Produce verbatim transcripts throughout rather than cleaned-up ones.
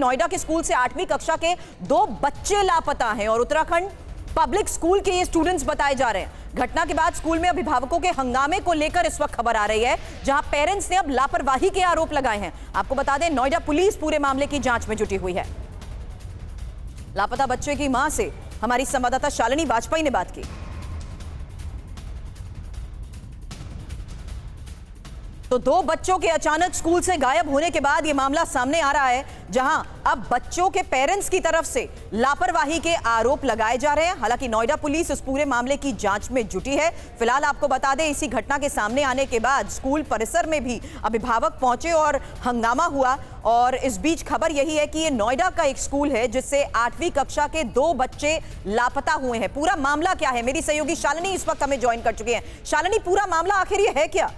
नोएडा के स्कूल से आठवीं कक्षा के दो बच्चे लापता हैं और उत्तराखंड पब्लिक स्कूल के ये स्टूडेंट्स बताए जा रहे हैं। घटना के बाद स्कूल में अभिभावकों के हंगामे को लेकर इस वक्त खबर आ रही है, जहां पेरेंट्स ने अब लापरवाही के आरोप लगाए हैं। आपको बता दें, नोएडा पुलिस पूरे मामले की जांच में जुटी हुई है। लापता बच्चे की मां से हमारी संवाददाता शालिनी वाजपेयी ने बात की। तो दो बच्चों के अचानक स्कूल से गायब होने के बाद यह मामला सामने आ रहा है, जहां अब बच्चों के पेरेंट्स की तरफ से लापरवाही के आरोप लगाए जा रहे हैं। हालांकि नोएडा पुलिस इस पूरे मामले की जांच में जुटी है। फिलहाल आपको बता दें, इसी घटना के सामने आने के बाद स्कूल परिसर में भी अभिभावक पहुंचे और हंगामा हुआ। और इस बीच खबर यही है कि ये नोएडा का एक स्कूल है जिससे आठवीं कक्षा के दो बच्चे लापता हुए हैं। पूरा मामला क्या है, मेरी सहयोगी शालिनी इस वक्त हमें ज्वाइन कर चुके हैं। शालिनी, पूरा मामला आखिर ये है क्या?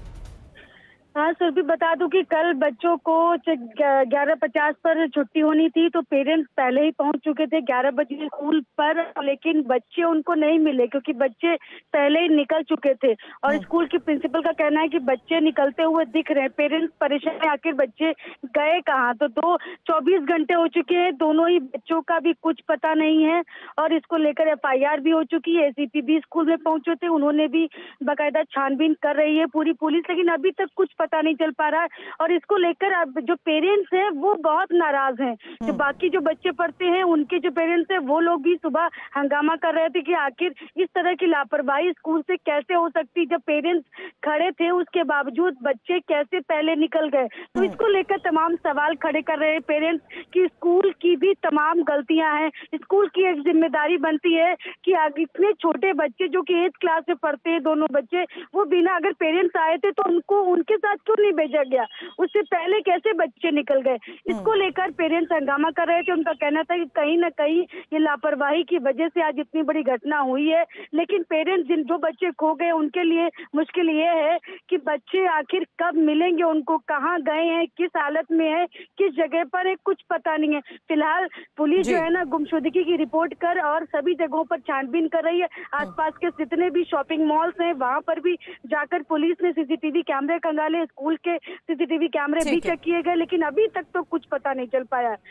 हाँ सुरभि, बता दूं कि कल बच्चों को ग्यारह पचास पर छुट्टी होनी थी, तो पेरेंट्स पहले ही पहुंच चुके थे ग्यारह बजे स्कूल पर, लेकिन बच्चे उनको नहीं मिले क्योंकि बच्चे पहले ही निकल चुके थे। और स्कूल की प्रिंसिपल का कहना है कि बच्चे निकलते हुए दिख रहे हैं। पेरेंट्स परेशान है, आखिर बच्चे गए कहाँ। तो दो चौबीस घंटे हो चुके हैं, दोनों ही बच्चों का भी कुछ पता नहीं है और इसको लेकर एफ आई आर भी हो चुकी है। ए सी पी भी स्कूल में पहुंचे थे, उन्होंने भी बाकायदा छानबीन कर रही है पूरी पुलिस, लेकिन अभी तक कुछ पता नहीं चल पा रहा है। और इसको लेकर अब जो पेरेंट्स हैं वो बहुत नाराज हैं। जो बाकी जो बच्चे पढ़ते हैं उनके जो पेरेंट्स हैं वो लोग भी सुबह हंगामा कर रहे थे कि आखिर इस तरह की लापरवाही स्कूल से कैसे हो सकती, जब पेरेंट्स खड़े थे उसके बावजूद बच्चे कैसे पहले निकल गए। तो इसको लेकर तमाम सवाल खड़े कर रहे हैं पेरेंट्स कि स्कूल की भी तमाम गलतियां हैं। स्कूल की एक जिम्मेदारी बनती है कि आगे इतने छोटे बच्चे जो कि एट क्लास में पढ़ते हैं, दोनों बच्चे, वो बिना, अगर पेरेंट्स आए थे तो उनको उनके साथ क्यों नहीं भेजा गया, उससे पहले कैसे बच्चे निकल गए। इसको लेकर पेरेंट्स हंगामा कर रहे थे। उनका कहना था कि कहीं ना कहीं ये लापरवाही की वजह से आज इतनी बड़ी घटना हुई है। लेकिन पेरेंट्स जिन जो बच्चे खो गए उनके लिए मुश्किल ये है कि बच्चे आखिर कब मिलेंगे, उनको कहाँ गए हैं, किस हालत में है, किस जगह पर है, कुछ पता नहीं है। फिलहाल पुलिस जो है ना गुमशुदगी की रिपोर्ट कर और सभी जगहों पर छानबीन कर रही है। आसपास के जितने भी शॉपिंग मॉल्स हैं वहां पर भी जाकर पुलिस ने सी सी टी वी कैमरे खंगाले, स्कूल के सी सी टी वी कैमरे भी चेक किए गए, लेकिन अभी तक तो कुछ पता नहीं चल पाया।